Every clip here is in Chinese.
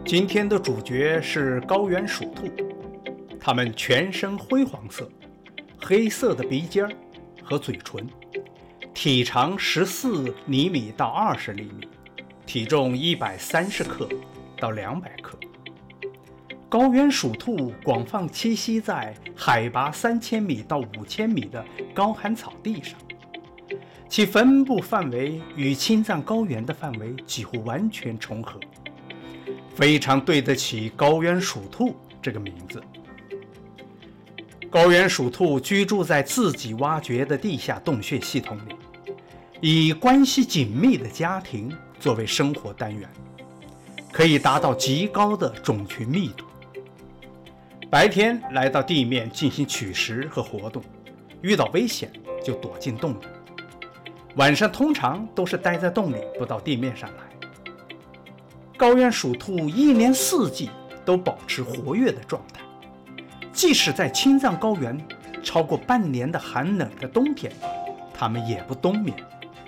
今天的主角是高原鼠兔，它们全身灰黄色，黑色的鼻尖和嘴唇，体长14厘米到20厘米，体重130克到200克。高原鼠兔广泛栖息在海拔3000米到5000米的高寒草地上，其分布范围与青藏高原的范围几乎完全重合，非常对得起高原鼠兔这个名字。高原鼠兔居住在自己挖掘的地下洞穴系统里，以关系紧密的家庭作为生活单元，可以达到极高的种群密度。白天来到地面进行取食和活动，遇到危险就躲进洞里。晚上通常都是待在洞里，不到地面上来。高原鼠兔一年四季都保持活跃的状态，即使在青藏高原超过半年的寒冷的冬天，它们也不冬眠。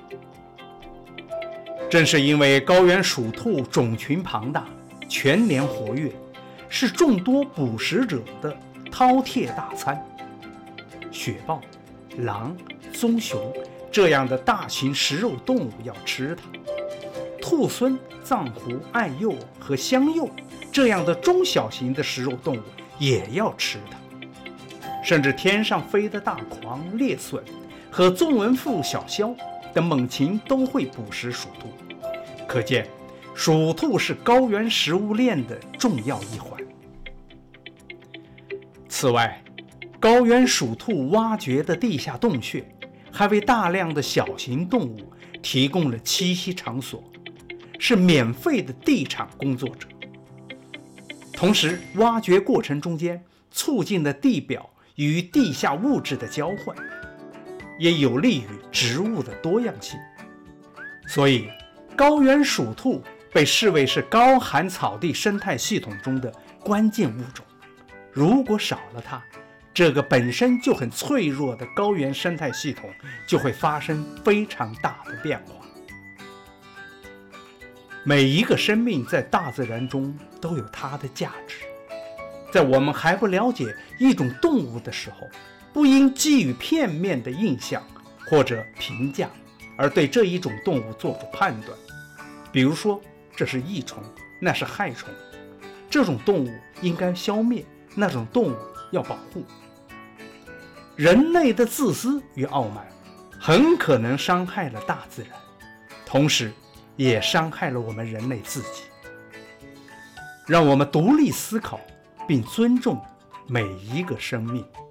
正是因为高原鼠兔种群庞大，全年活跃，是众多捕食者的饕餮大餐。雪豹、狼、棕熊这样的大型食肉动物要吃它，兔狲、藏狐、爱鼬和香鼬这样的中小型的食肉动物也要吃它，甚至天上飞的大狂、猎隼和宗文腹小枭等猛禽都会捕食鼠兔。可见鼠兔是高原食物链的重要一环。此外，高原鼠兔挖掘的地下洞穴还为大量的小型动物提供了栖息场所，是免费的地场工作者。同时，挖掘过程中间促进了地表与地下物质的交换，也有利于植物的多样性。所以，高原鼠兔被视为是高寒草地生态系统中的关键物种。如果少了它，这个本身就很脆弱的高原生态系统就会发生非常大的变化。每一个生命在大自然中都有它的价值。在我们还不了解一种动物的时候，不应基于片面的印象或者评价而对这一种动物做出判断。比如说，这是益虫，那是害虫，这种动物应该消灭，那种动物要保护。人类的自私与傲慢很可能伤害了大自然，同时也伤害了我们人类自己。让我们独立思考并尊重每一个生命。